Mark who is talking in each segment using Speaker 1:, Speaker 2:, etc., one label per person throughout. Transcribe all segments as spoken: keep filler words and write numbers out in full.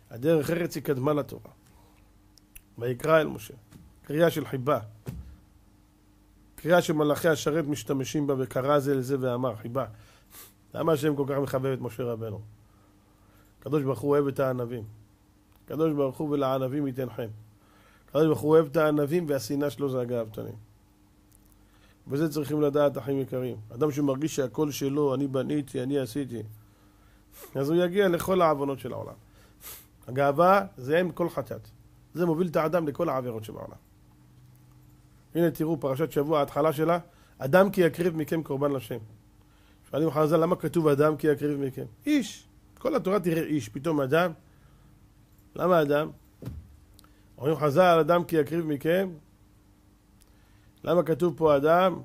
Speaker 1: הדרך ארץ היא קדמה לתורה. ויקרא אל משה. קריאה של חיבה. קריאה שמלאכי השרת משתמשים בה וקרא זה לזה ואמר חיבה. למה השם כל כך מחבב את משה רבנו? הקדוש ברוך הוא אוהב את הענבים. הקדוש ברוך הוא ולענבים ייתן חן. הקדוש ברוך הוא אוהב את הענבים והשנאה שלו זה הגאוותנים. וזה צריכים לדעת, אחים יקרים. אדם שמרגיש שהכל שלו, אני בניתי, אני עשיתי, אז הוא יגיע לכל העוונות של העולם. הגאווה זה אם כל חטאת. זה מוביל את האדם לכל העבירות שבעולם. הנה תראו פרשת שבוע, ההתחלה שלה, אדם כי יקריב מכם קורבן לשם. שואלים חז"ל, למה כתוב אדם כי יקריב מכם? איש. כל התורה תראה איש, פתאום אדם. למה אדם? אומרים חז"ל, אדם כי יקריב מכם. למה כתוב פה אדם?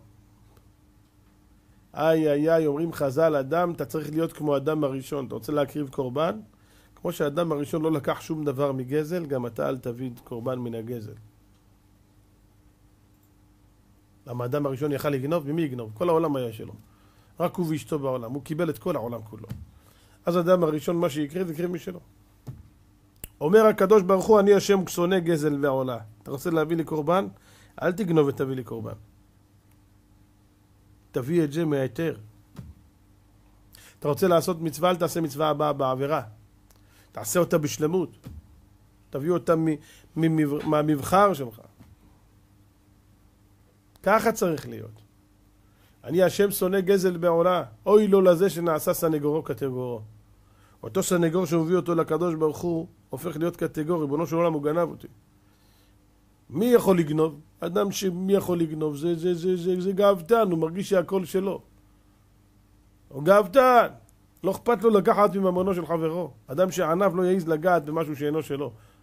Speaker 1: איי איי איי, אומרים חז"ל, אדם, אתה צריך להיות כמו אדם הראשון. אתה רוצה להקריב קורבן? כמו שהאדם הראשון לא לקח שום דבר מגזל, גם אתה אל תביא קורבן מן הגזל. למה האדם הראשון יכל לגנוב? ממי יגנוב? כל העולם היה שלו. רק הוא ואשתו בעולם. הוא קיבל את כל העולם כולו. אז האדם הראשון, מה שיקריב, יקריב משלו. אומר הקדוש ברוך הוא, אני השם שונא גזל ועולה. אתה רוצה להביא לי קורבן? אל תגנוב ותביא לי קורבן. תביא את זה מהיתר. אתה רוצה לעשות מצווה, אל תעשה מצווה הבאה בעבירה. תעשה אותה בשלמות. תביא אותה מהמבחר שלך. ככה צריך להיות. אני השם שונא גזל בעולה. אוי לו לזה שנעשה סנגורו קטגורו. אותו סנגור שמביא אותו לקדוש ברוך הוא, הופך להיות קטגור. ריבונו של עולם הוא גנב אותי. מי יכול לגנוב? אדם שמי יכול לגנוב? זה, זה, זה, זה, זה גאוותן, הוא מרגיש שהכל שלו. הוא גאוותן. לא אכפת לו לקחת מממונו של חברו. אדם שענב לא יעיז לגעת במשהו שאינו שלו.